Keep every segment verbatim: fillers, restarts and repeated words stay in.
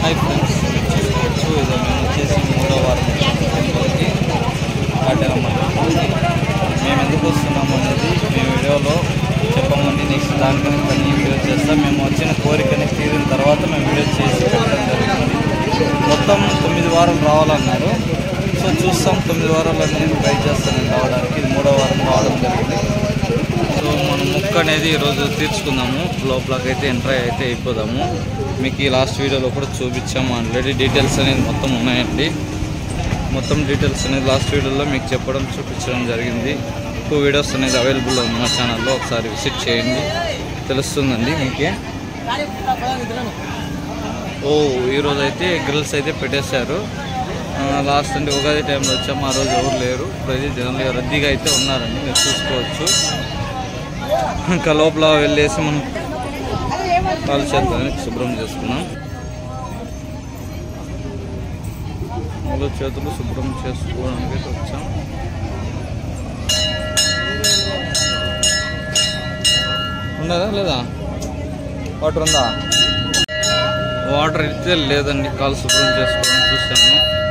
Hi friends, చూసుకోవచ్చు ఇదో మేము వచ్చేసి మూడో వారం టెంపుల్కి కాటేరమ్మ టెంపుల్కి. మేము ఎందుకు వస్తున్నాము అనేది మేము వీడియోలో చెప్పమండి. నెక్స్ట్ దానికని కొన్ని వీడియో చేస్తాం. మేము వచ్చిన కోరికని తీరిన తర్వాత మేము వీడియో చేసి పెట్టడం జరుగుతుంది. మొత్తం తొమ్మిది వారాలు రావాలన్నారు. సో చూస్తాం, తొమ్మిది వారాలు నేను ట్రై చేస్తాను రావడానికి. ఇది మూడో వారం రావడం జరిగింది. సో మనం మొక్క అనేది ఈరోజు తీర్చుకుందాము. లోపలకి అయితే ఎంటర్ అయితే అయిపోదాము. మీకు ఈ లాస్ట్ వీడియోలో కూడా చూపించాము ఆల్రెడీ. డీటెయిల్స్ అనేది మొత్తం ఉన్నాయండి. మొత్తం డీటెయిల్స్ అనేది లాస్ట్ వీడియోలో మీకు చెప్పడం చూపించడం జరిగింది. టూ వీడియోస్ అనేది అవైలబుల్ ఉంది మా ఛానల్లో. ఒకసారి విజిట్ చేయండి, తెలుస్తుందండి మీకే. ఓ ఈరోజు అయితే గ్రిల్స్ అయితే పెట్టేశారు. లాస్ట్ అంటే ఉగాది టైంలో వచ్చాము, ఆ రోజు ఎవరు లేరు. ఇప్పుడైతే జనంలో రద్దీగా అయితే ఉన్నారండి, మీరు చూసుకోవచ్చు. ఇంకా లోపల వెళ్ళేసి మనం కాలు చేతులని శుభ్రం చేసుకున్నాం. కాలు చేతులు శుభ్రం చేసుకోవడానికి అయితే వచ్చాం. ఉన్నదా లేదా? వాటర్ ఉందా? వాటర్ అయితే లేదండి. కాలు శుభ్రం చేసుకోవడం చూస్తాను.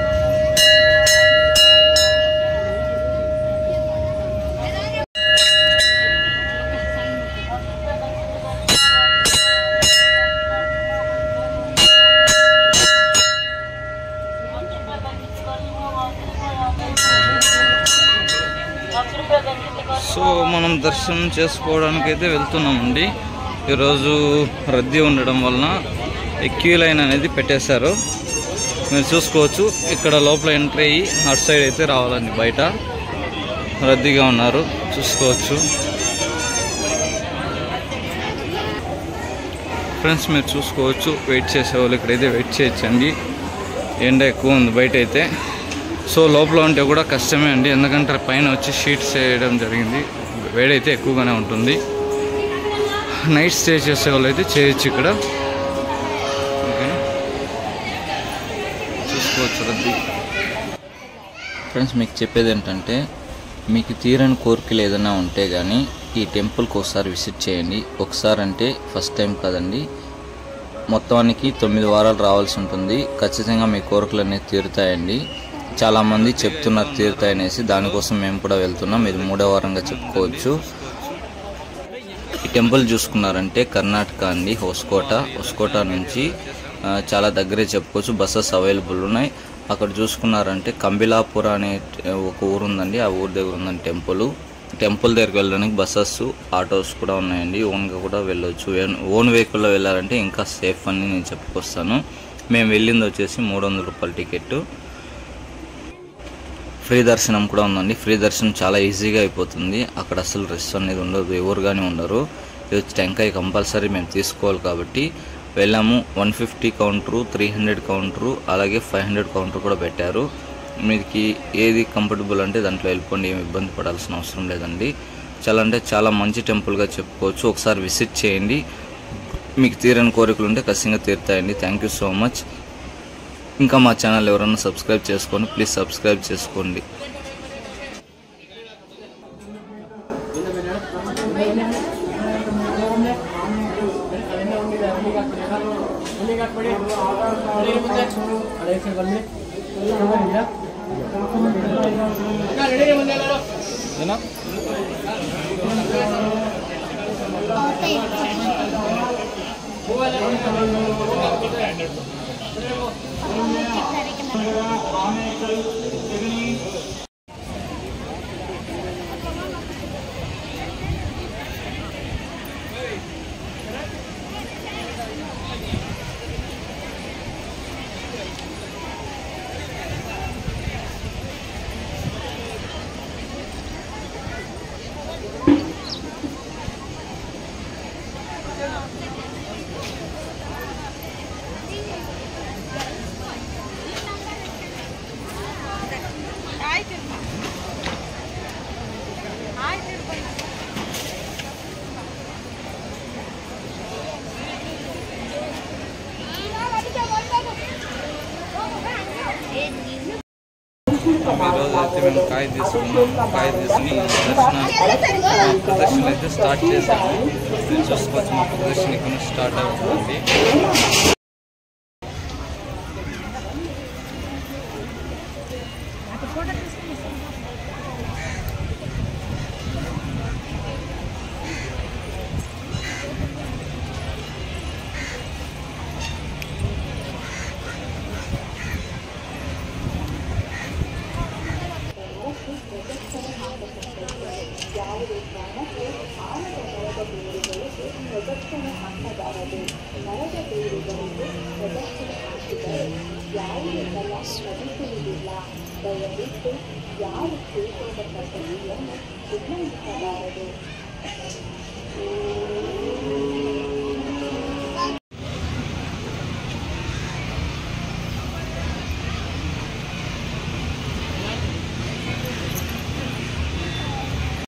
సో మనం దర్శనం చేసుకోవడానికి అయితే వెళ్తున్నామండి. ఈరోజు రద్దీ ఉండడం వలన క్యూ లైన్ అనేది పెట్టేశారు. మీరు చూసుకోవచ్చు. ఇక్కడ లోపల ఎంట్రీ అయ్యి అటు సైడ్ అయితే రావాలండి. బయట రద్దీగా ఉన్నారు, చూసుకోవచ్చు ఫ్రెండ్స్. మీరు చూసుకోవచ్చు, వెయిట్ చేసేవాళ్ళు ఇక్కడైతే వెయిట్ చేయొచ్చండి. ఎండ ఎక్కువ ఉంది బయట అయితే. సో లోపల ఉంటే కూడా కష్టమే అండి, ఎందుకంటే పైన వచ్చి షీట్స్ వేయడం జరిగింది. వేడైతే ఎక్కువగానే ఉంటుంది. నైట్ స్టే చేసే వాళ్ళు అయితే చేయొచ్చు ఇక్కడ. ఓకే, చూసుకోవచ్చు రద్దీ. ఫ్రెండ్స్, మీకు చెప్పేది ఏంటంటే, మీకు తీరని కోరికలు ఏదైనా ఉంటే కానీ ఈ టెంపుల్కి ఒకసారి విజిట్ చేయండి. ఒకసారి అంటే ఫస్ట్ టైం కదండి, మొత్తానికి తొమ్మిది వారాలు రావాల్సి ఉంటుంది. ఖచ్చితంగా మీ కోరికలు అనేవి తీరుతాయండి. చాలామంది చెప్తున్నారు తీరుతాయనేసి, దానికోసం మేము కూడా వెళ్తున్నాం. ఇది మూడో వారంగా చెప్పుకోవచ్చు. ఈ టెంపుల్ చూసుకున్నారంటే కర్ణాటక అండి, హోస్కోట. హోస్కోట నుంచి చాలా దగ్గరే చెప్పుకోవచ్చు. బస్సెస్ అవైలబుల్ ఉన్నాయి. అక్కడ చూసుకున్నారంటే కంబిలాపుర అనే ఒక ఊరు ఉందండి, ఆ ఊరు దగ్గర ఉందండి టెంపుల్. టెంపుల్ దగ్గరికి వెళ్ళడానికి బస్సెస్, ఆటోస్ కూడా ఉన్నాయండి. ఓన్గా కూడా వెళ్ళొచ్చు. ఓన్ వెహికల్లో వెళ్ళాలంటే ఇంకా సేఫ్ అని నేను చెప్పుకొస్తాను. మేము వెళ్ళింది వచ్చేసి మూడు వందల రూపాయల టికెట్. ఫ్రీ దర్శనం కూడా ఉందండి. ఫ్రీ దర్శనం చాలా ఈజీగా అయిపోతుంది. అక్కడ అసలు రెస్ట్ అనేది ఉండదు, ఎవరుగానే ఉండరు. ఇది వచ్చి టెంకాయ కంపల్సరీ మేము తీసుకోవాలి కాబట్టి వెళ్ళాము. One fifty counter, three hundred counter, అలాగే ఫైవ్ హండ్రెడ్ కౌంటర్ కూడా పెట్టారు. మీకు ఏది కంఫర్టబుల్ అంటే దాంట్లో వెళ్ళిపోండి, ఏమి ఇబ్బంది పడాల్సిన అవసరం లేదండి. చాలా అంటే చాలా మంచి టెంపుల్గా చెప్పుకోవచ్చు. ఒకసారి విజిట్ చేయండి. మీకు తీరని కోరికలు ఉంటే ఖచ్చితంగా తీరుతాయండి. Thank you so much. ఇంకా మా ఛానల్ ఎవరైనా సబ్స్క్రైబ్ చేసుకోండి, ప్లీజ్ సబ్స్క్రైబ్ చేసుకోండి. ఈరోజు అయితే మేము కాయ తీసుకున్నాం. కాయ తీసుకుని దర్శనాన్ని ప్రదర్శన అయితే స్టార్ట్ చేసాము. చూసుకోవచ్చు, మా ప్రదర్శన ఇక్కడ స్టార్ట్ అవుతుంది. ಪ್ರದಕ್ಷಿಣೆ ಹಾಕಬಾರದು. ಮರದ ಬೇರುಗಳಿಗೆ ಪ್ರದಕ್ಷಿಣೆ ಹಾಕಿದರೆ ಯಾವುದೇ ಫಲ ಲಭಿಸುವುದಿಲ್ಲ. ದಯವಿಟ್ಟು ಯಾರು ಶ್ರೀಕೋಟ ಪದ್ಧತಿಯನ್ನು ಉಲ್ಲಂಘಿಸಬಾರದು.